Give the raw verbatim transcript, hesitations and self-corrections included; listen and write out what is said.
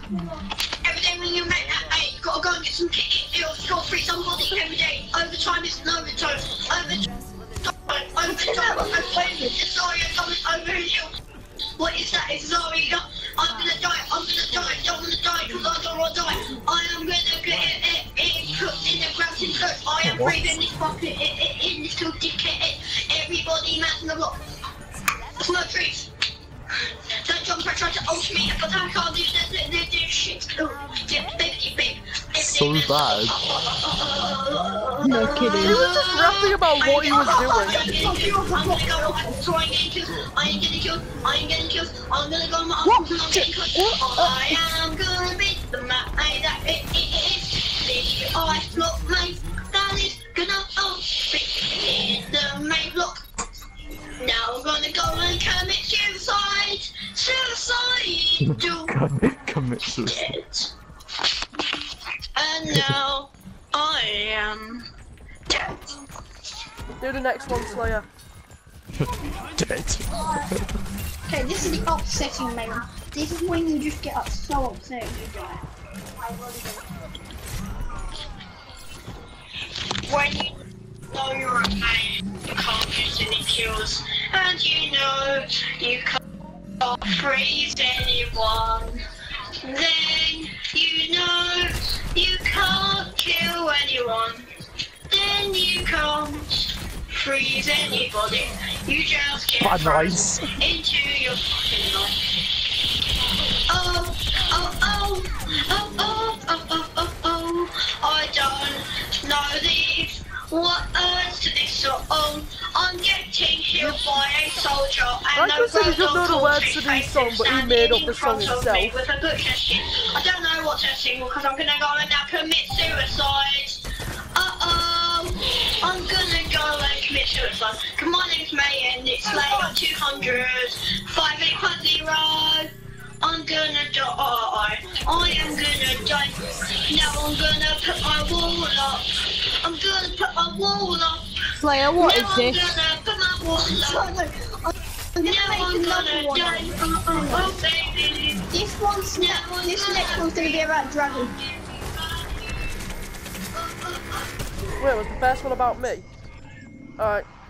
Every day when you make that eight, you gotta go and get some kit. You'll score free somebody every day. Overtime is an overtime. Overtime. Overtime. Overtime. Sorry, I'm coming over you. What is that? It's sorry. I'm gonna die. I'm gonna die. I'm gonna die because I don't want to die. I am gonna get it. It, it cooked in the ground in church. I am breathing this bucket. It, it, in this cooked kit. Everybody, man, in the block. Smoke trees. Don't jump, I try to ult me, but I can't do that, that, that, that shit. Oh, yeah, baby, baby. So bad. No kidding. He was just rapping about what he was doing. I'm gonna go, I'm trying to get killed. I ain't getting killed. I ain't getting killed. I'm gonna go my arms and I'm getting killed. I am gonna be the man that it is. The I block mate that is gonna oh be in the main block. Now I'm gonna go and commit suicide! Suicide! commit, commit suicide. And now I am dead. Do the next one, Slayer. Dead. Okay, this is the upsetting man. This is when you just get up so upset and you die. When you know you're a man, you can't get any kills. And you know you can't freeze anyone. Then you know you can't kill anyone. Then you can't freeze anybody. You just get nice. into your fucking life. Oh, oh, oh, oh, oh, oh, oh, oh, oh. I don't know these words to this song. I'm getting healed by a soldier. And I can say he doesn't know the words to this song, but he made up the song himself. With a book testing. I don't know what to sing because I'm gonna go and now commit suicide. Uh-oh, I'm gonna go and commit suicide. Cause my name's May and it's like two hundred, five eight five zero. I'm gonna die. I am gonna die. Now I'm gonna put my wall up. I'm gonna put my wall up. Slayer, what now is this? I'm gonna put my wall up. I'm gonna Now make I'm another gonna one. die. Oh, baby. This one's now. This next one's gonna be about dragon. Wait, was the first one about me? Alright.